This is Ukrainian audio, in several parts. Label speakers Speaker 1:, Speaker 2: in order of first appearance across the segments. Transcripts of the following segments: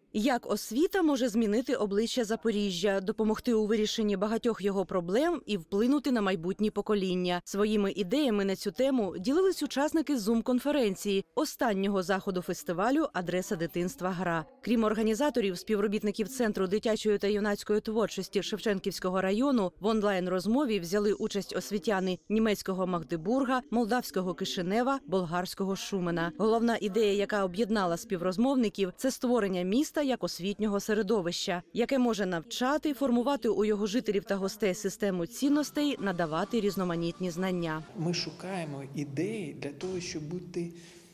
Speaker 1: Як освіта може змінити обличчя Запоріжжя, допомогти у вирішенні багатьох його проблем і вплинути на майбутні покоління? Своїми ідеями на цю тему ділились учасники Зум-конференції останнього заходу фестивалю «Адреса дитинства. Гра». Крім організаторів, співробітників Центру дитячої та юнацької творчості Шевченківського району, в онлайн-розмові взяли участь освітяни німецького Магдебурга, молдавського Кишинева, болгарського Шумена. Головна ідея, яка об'єднала співрозмовників – це створення міста як освітнього середовища, яке може навчати, формувати у його жителів та гостей систему цінностей, надавати різноманітні знання.
Speaker 2: Ми шукаємо ідеї для того, щоб бути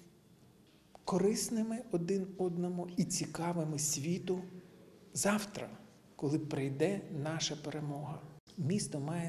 Speaker 2: корисними один одному і цікавими світу завтра, коли прийде наша перемога. Місто має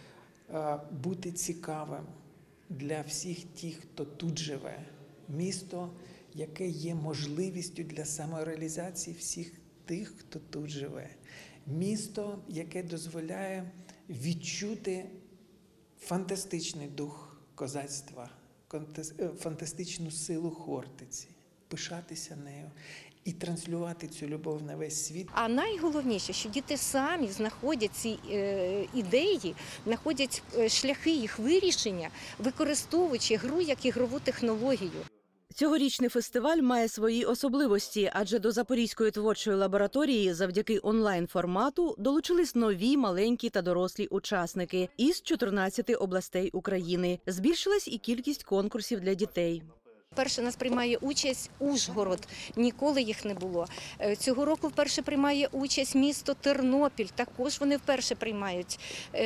Speaker 2: бути цікавим для всіх тих, хто тут живе. Місто, яке є можливістю для самореалізації всіх тих, хто тут живе. Місто, яке дозволяє відчути фантастичний дух козацтва, фантастичну силу Хортиці, пишатися нею і транслювати цю любов на весь світ.
Speaker 3: А найголовніше, що діти самі знаходять ці ідеї, знаходять шляхи їх вирішення, використовуючи гру як ігрову технологію.
Speaker 1: Цьогорічний фестиваль має свої особливості, адже до Запорізької творчої лабораторії завдяки онлайн-формату долучились нові маленькі та дорослі учасники із 14 областей України. Збільшилась і кількість конкурсів для дітей.
Speaker 3: Вперше нас приймає участь Ужгород, ніколи їх не було. Цього року вперше приймає участь місто Тернопіль, також вони вперше приймають.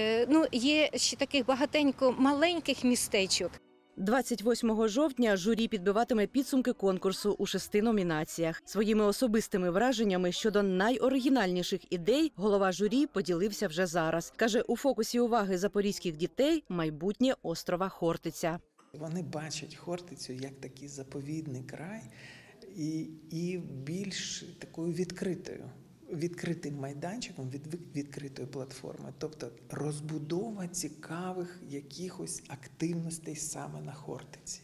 Speaker 3: Є ще таких багатенько маленьких містечок.
Speaker 1: 28 жовтня журі підбиватиме підсумки конкурсу у 6 номінаціях. Своїми особистими враженнями щодо найоригінальніших ідей голова журі поділився вже зараз. Каже, у фокусі уваги запорізьких дітей – майбутнє острова Хортиця.
Speaker 2: Вони бачать Хортицю як такий заповідний край і більш такою відкритим майданчиком, відкритою платформою. Тобто розбудова цікавих якихось активностей саме на Хортиці.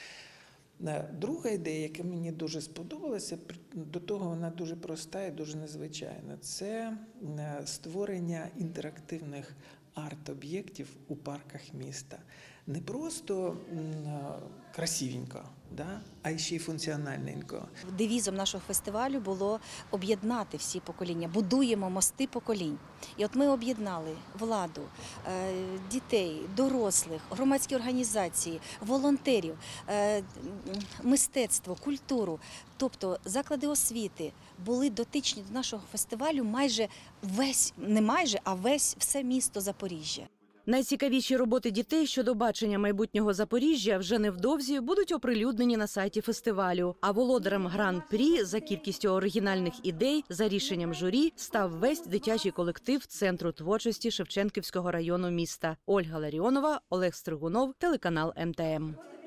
Speaker 2: Друга ідея, яка мені дуже сподобалася, до того вона дуже проста і дуже незвичайна, це створення інтерактивних арт-об'єктів у парках міста. Не просто красивенько, а ще й функціональненько.
Speaker 4: Девізом нашого фестивалю було об'єднати всі покоління, будуємо мости поколінь. І от ми об'єднали владу, дітей, дорослих, громадські організації, волонтерів, мистецтво, культуру. Тобто заклади освіти були дотичні до нашого фестивалю майже все місто Запоріжжя.
Speaker 1: Найцікавіші роботи дітей щодо бачення майбутнього Запоріжжя вже невдовзі будуть оприлюднені на сайті фестивалю. А володарем гран-прі за кількістю оригінальних ідей за рішенням журі став весь дитячий колектив Центру творчості Шевченківського району міста. Ольга Ларіонова, Олег Стригунов, телеканал МТМ.